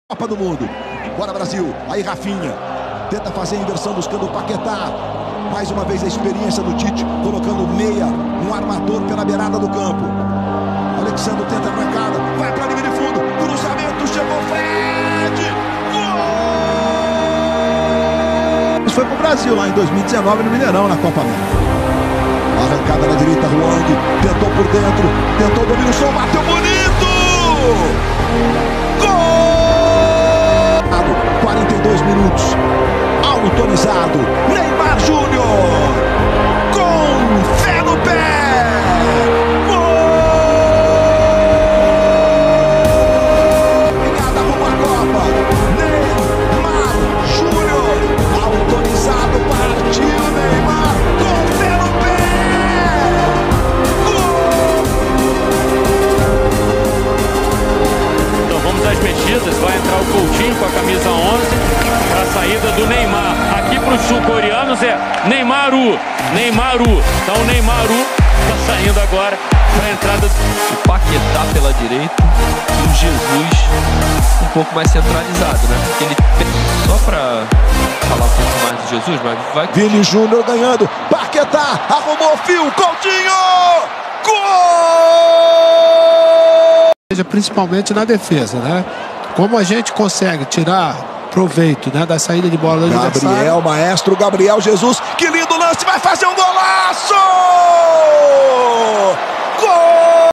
Copa do Mundo. Bora, Brasil. Aí Rafinha tenta fazer a inversão buscando o Paquetá. Mais uma vez a experiência do Tite, colocando meia, um armador pela beirada do campo. Alexandre tenta a arrancada, vai para a linha de fundo, cruzamento, chegou Fred! Gol! Isso foi pro Brasil lá em 2019 no Mineirão, na Copa América. Arrancada na direita, Huang tentou por dentro, tentou o domínio, só bateu bonito! Gol! 42 minutos, autorizado, Neymar Júnior, com fé no pé, gol! Obrigado, rumo à Copa, Neymar Júnior, autorizado, partiu Neymar, com fé no pé, gol! Então vamos às mexidas, vai entrar o Coutinho com a camisa 11, para a saída do Neymar. Aqui para os sul-coreanos é Neymaru. Então o Neymaru está saindo agora para a entrada. O Paquetá pela direita e o Jesus um pouco mais centralizado, né? Porque ele, só para falar um pouco mais do Jesus, mas vai... Vini Júnior ganhando, Paquetá, arrumou fio, Coutinho, gol! Principalmente na defesa, né? Como a gente consegue tirar proveito, né, da saída de bola do Gabriel, maestro Gabriel Jesus, que lindo lance, vai fazer um golaço!